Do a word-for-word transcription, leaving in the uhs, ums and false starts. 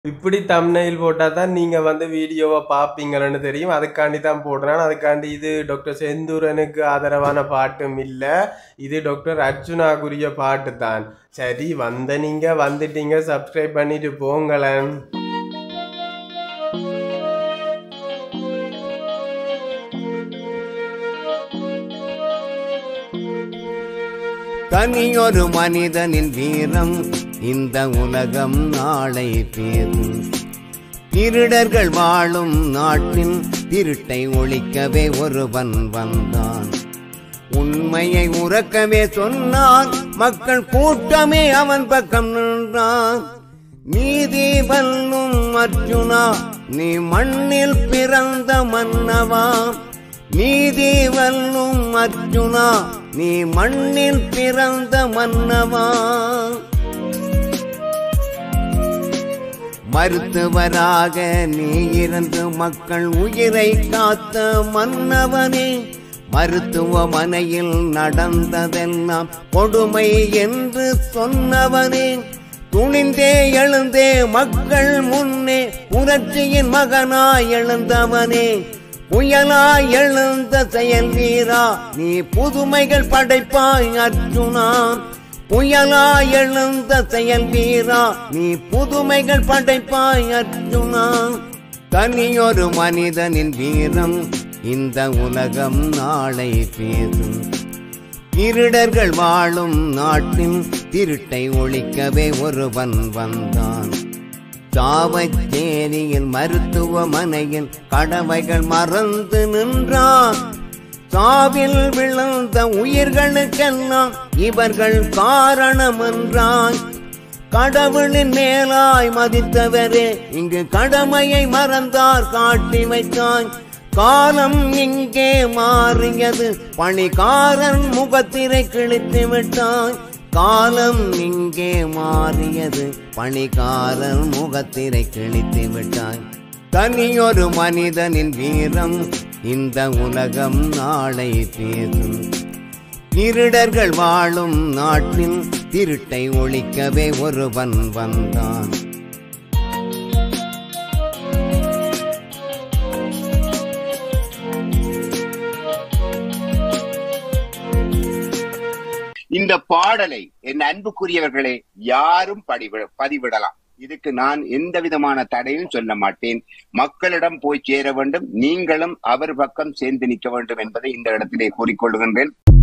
இப்படி தம்ப்நெயில் போட்டா தான் நீங்க வந்து வீடியோவை பார்ப்பீங்கன்னு தெரியும். அதுக்காண்டி தான் போடுறேன். அதுக்காண்டி இது டாக்டர் செந்தூரனுக்கு ஆதரவான பாட்டும் இல்ல. இது டாக்டர் அர்ஜுனாக்குரிய பாட்டு தான். சரி வந்த நீங்க வந்துட்டீங்க, சப்ஸ்கிரைப் பண்ணிட்டு போங்களேன். தனியொரு மனிதனின் வீரம் இந்த உலகம் நாளை பேரும். திருடர்கள் வாழும் நாட்டின் திருட்டை ஒழிக்கவே ஒருவன் வந்தான். உண்மையை உறக்கவே சொன்னான், மக்கள் கூட்டமே அவன் பக்கம் நின்றான். நீதி வெல்லும் அர்ஜுனா, நீ மண்ணில் பிறந்த மன்னவா. நீதி வெல்லும் அர்ஜுனா, நீ மண்ணில் பிறந்த மன்னவா. மருத்துவராக நீ இருந்து மக்கள் உயிரை காத்த மன்னவனே. மருத்துவமனையில் நடந்ததெல்லாம் கொடுமை என்று சொன்னவனே. துணிந்தே எழுந்தே மக்கள் முன்னே புரட்சியின் மகனாய் எழுந்தவனே. புயலாய் எழுந்த செயல் வீரா, நீ புதுமைகள் படைப்பாய் அர்ஜுனா. புயலாய் எழுந்த செயல் வீரா, நீ புதுமைகள் படைப்பாய் அர்ஜுனா. தனியொரு மனிதனின் வீரம் இந்த உலகம் நாளை பேசும். திருடர்கள் வாழும் நாட்டின் திருட்டை ஒழிக்கவே ஒருவன் வந்தான். சாவச்சேரியில் மருத்துவமனையில் கடமைகள் மறந்து நின்றான். சாவில் விழுந்த உயிர்களுக்கெல்லாம் இவர்கள் காரணம் என்றான். கடவுளின் மேலாய் மதித்தவரே, இங்கு கடமையை மறந்தார் காட்டி வைத்தாய். காலம் இங்கே மாறியது, பணிகாரன் முகத்திரை கிழித்து விட்டாய். காலம் இங்கே மாறியது, பணிகாரன் முகத்திரை கிழித்து விட்டாய். தனியொரு மனிதனின் வீரம் இந்த உலகம் நாளை பேசும். திருடர்கள் வாழும் நாட்டின் திருட்டை ஒழிக்கவே ஒருவன் வந்தான். இந்த பாடலை என் அன்புக்குரியவர்களே யாரும் பதிவிடலாம். இதுக்கு நான் எந்த விதமான தடையும் சொல்ல மாட்டேன். மக்களிடம் போய் சேர வேண்டும், நீங்களும் அவர் பக்கம் சேர்ந்து நிற்க வேண்டும் என்பதை இந்த இடத்திலே கூறிக்கொள்கின்றேன்.